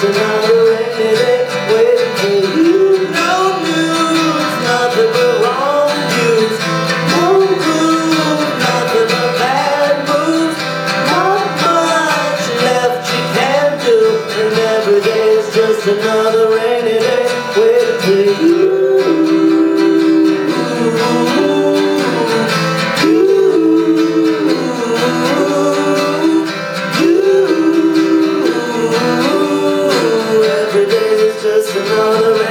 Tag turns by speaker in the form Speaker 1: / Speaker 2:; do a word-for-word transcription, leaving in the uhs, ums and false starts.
Speaker 1: another rainy day waiting for you. No news, nothing but wrong views. No clue, nothing but bad moves. Not much left you can do, and every day is just another rainy day waiting for you. Just another